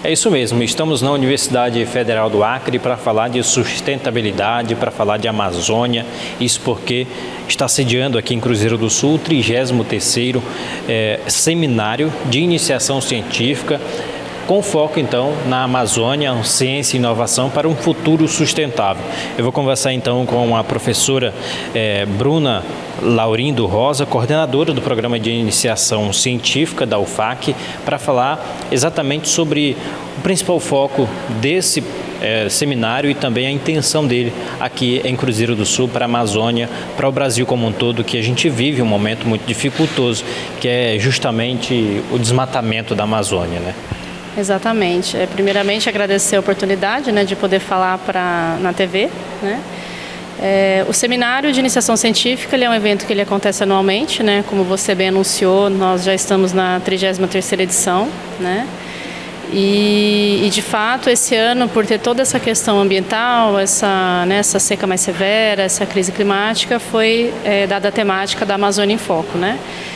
É isso mesmo, estamos na Universidade Federal do Acre para falar de sustentabilidade, para falar de Amazônia, isso porque está sediando aqui em Cruzeiro do Sul o 33º Seminário de Iniciação Científica, com foco então na Amazônia, ciência e inovação para um futuro sustentável. Eu vou conversar então com a professora Bruna Laurindo Rosa, coordenadora do Programa de Iniciação Científica da UFAC, para falar exatamente sobre o principal foco desse seminário e também a intenção dele aqui em Cruzeiro do Sul para a Amazônia, para o Brasil como um todo, que a gente vive um momento muito dificultoso, que é justamente o desmatamento da Amazônia, né? Exatamente. Primeiramente, agradecer a oportunidade, de poder falar na TV, né? O Seminário de Iniciação Científica ele é um evento que ele acontece anualmente, né? Como você bem anunciou, nós já estamos na 33ª edição, né? E de fato, esse ano, por ter toda essa questão ambiental, essa seca mais severa, essa crise climática, foi dada a temática da Amazônia em Foco, né?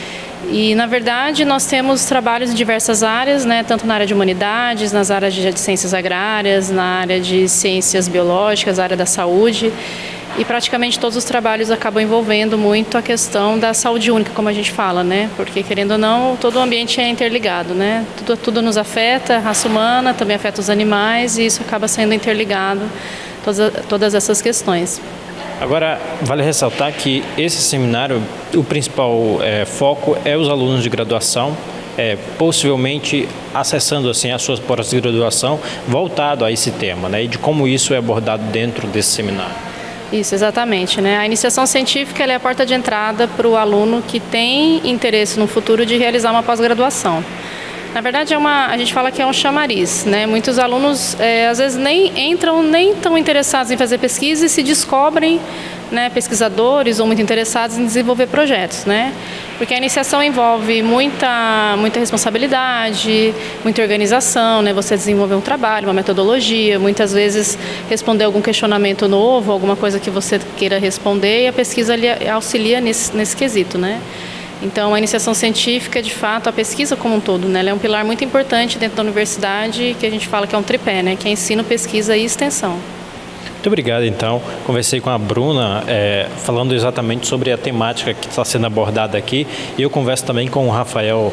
E, na verdade, nós temos trabalhos em diversas áreas, tanto na área de humanidades, nas áreas de ciências agrárias, na área de ciências biológicas, na área da saúde. E praticamente todos os trabalhos acabam envolvendo muito a questão da saúde única, como a gente fala, Porque, querendo ou não, todo o ambiente é interligado, Tudo nos afeta, a raça humana também afeta os animais e isso acaba sendo interligado, todas essas questões. Agora, vale ressaltar que esse seminário, o principal foco é os alunos de graduação, possivelmente acessando assim a sua pós-graduação voltado a esse tema, e de como isso é abordado dentro desse seminário. Isso, exatamente. A iniciação científica ela é a porta de entrada para o aluno que tem interesse no futuro de realizar uma pós-graduação. Na verdade, a gente fala que é um chamariz, Muitos alunos, às vezes, nem tão interessados em fazer pesquisa e se descobrem, pesquisadores ou muito interessados em desenvolver projetos, Porque a iniciação envolve muita responsabilidade, muita organização, Você desenvolver um trabalho, uma metodologia, muitas vezes responder algum questionamento novo, alguma coisa que você queira responder e a pesquisa ali auxilia nesse quesito, Então, a iniciação científica, de fato, a pesquisa como um todo, ela é um pilar muito importante dentro da universidade, que a gente fala que é um tripé, que é ensino, pesquisa e extensão. Muito obrigado, então. Conversei com a Bruna, falando exatamente sobre a temática que está sendo abordada aqui, e eu converso também com o Rafael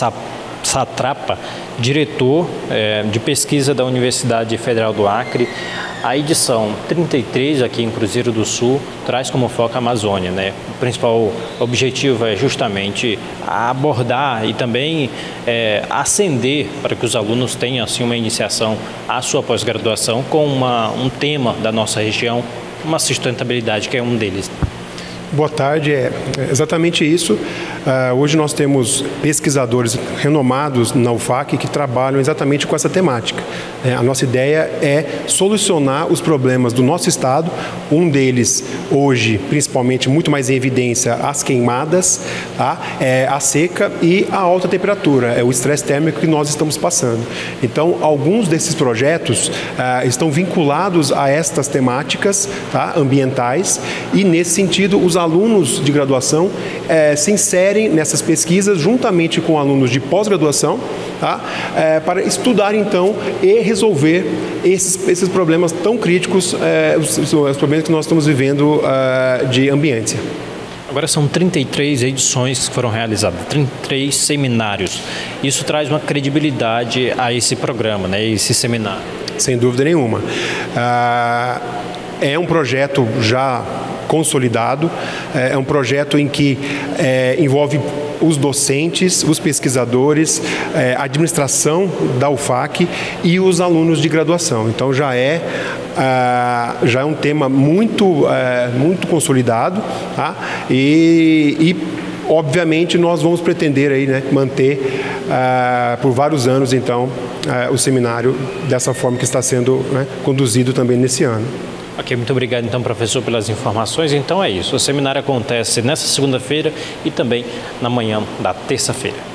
Satrapa, diretor de pesquisa da Universidade Federal do Acre. A edição 33 aqui em Cruzeiro do Sul traz como foco a Amazônia, O principal objetivo é justamente abordar e também ascender para que os alunos tenham assim uma iniciação à sua pós-graduação com um tema da nossa região, uma sustentabilidade que é um deles. Boa tarde, é exatamente isso. Hoje nós temos pesquisadores renomados na UFAC que trabalham exatamente com essa temática. A nossa ideia é solucionar os problemas do nosso estado, um deles hoje, principalmente, muito mais em evidência, as queimadas, a seca e a alta temperatura, o estresse térmico que nós estamos passando. Então, alguns desses projetos estão vinculados a estas temáticas ambientais e, nesse sentido, os alunos de graduação se inserem nessas pesquisas juntamente com alunos de pós-graduação, para estudar então e resolver esses problemas tão críticos, os problemas que nós estamos vivendo de ambiente. Agora são 33 edições que foram realizadas, 33 seminários. Isso traz uma credibilidade a esse programa, esse seminário. Sem dúvida nenhuma. É um projeto já consolidado, é um projeto em que envolve os docentes, os pesquisadores, a administração da UFAC e os alunos de graduação. Então já é um tema muito consolidado, e obviamente nós vamos pretender aí, manter por vários anos então o seminário dessa forma que está sendo conduzido também nesse ano. Ok, muito obrigado então, professor, pelas informações. Então é isso, o seminário acontece nesta segunda-feira e também na manhã da terça-feira.